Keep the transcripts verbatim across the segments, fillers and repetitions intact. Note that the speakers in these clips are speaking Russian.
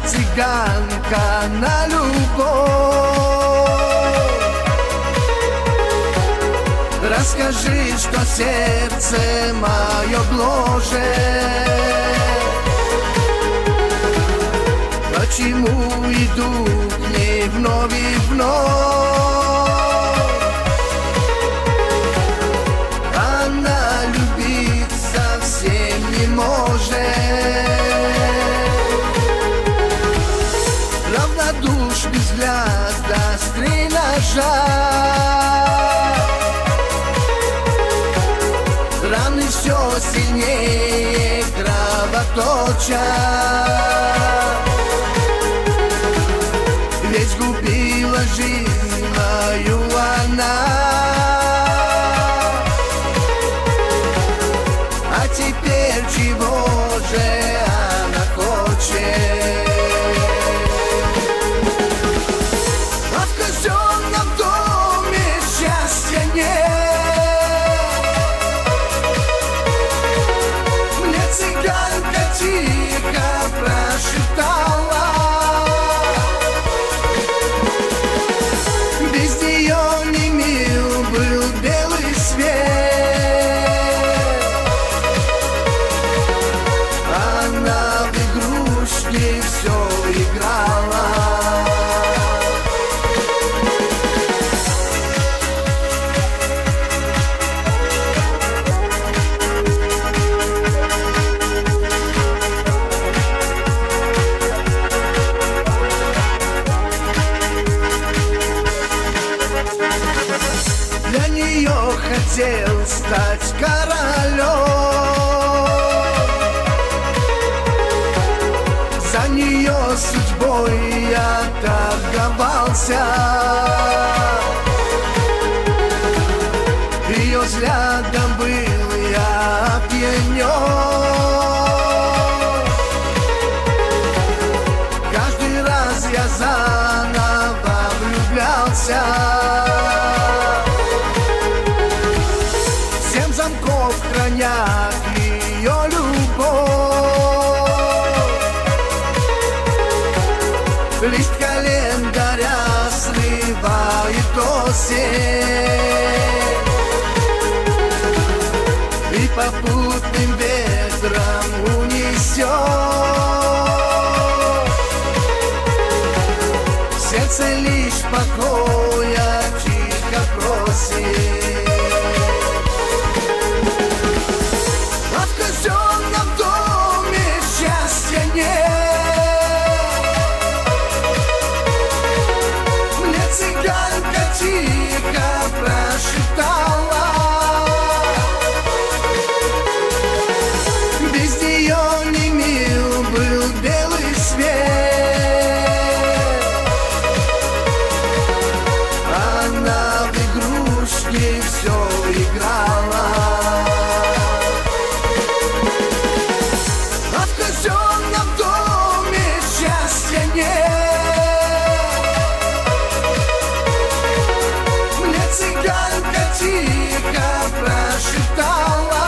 цыганка на любовь. Расскажи, что сердце мое гложет. Почему иду к ней вновь и вновь? Она любить совсем не может. Равнодушный взгляд острый ножа. Раны все сильнее кровоточат. Ведь губила жизнь мою она. А теперь чего же она хочет? А в казенном доме счастья нет. Мне цыганка тихо прошептала. Без нее не мил был белый свет. Она в игрушки все играла. Для нее хотел стать королем. За нее судьбой я торговался. Ее взглядом был я опьянен. Каждый раз я заново влюблялся. Семь замков хранят ее любовь. Лист календаря срывает осень и попутным ветром унесет. Сердце лишь покоя тихо просит. А в казенном доме счастья нет. Мне цыганка тихо прошептала. Без нее не мил был белый свет. Она в игрушки все играла. А в казенном доме счастья нет. Мне цыганка тихо прошептала.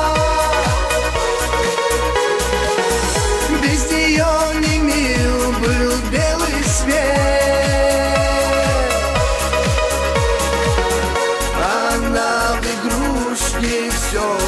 Без нее не мил был белый свет. Она в игрушки все